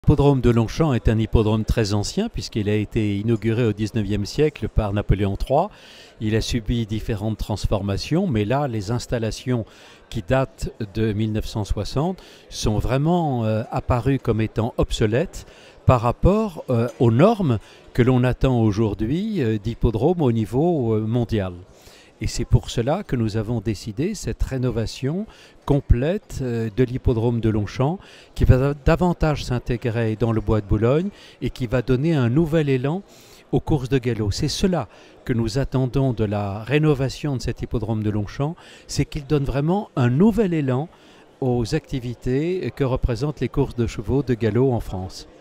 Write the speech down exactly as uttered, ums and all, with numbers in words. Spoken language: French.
L'hippodrome de Longchamp est un hippodrome très ancien puisqu'il a été inauguré au dix-neuvième siècle par Napoléon trois. Il a subi différentes transformations, mais là, les installations qui datent de mille neuf cent soixante sont vraiment euh, apparues comme étant obsolètes par rapport euh, aux normes que l'on attend aujourd'hui euh, d'hippodrome au niveau euh, mondial. Et c'est pour cela que nous avons décidé cette rénovation complète de l'hippodrome de Longchamp qui va davantage s'intégrer dans le bois de Boulogne et qui va donner un nouvel élan aux courses de galop. C'est cela que nous attendons de la rénovation de cet hippodrome de Longchamp, c'est qu'il donne vraiment un nouvel élan aux activités que représentent les courses de chevaux de galop en France.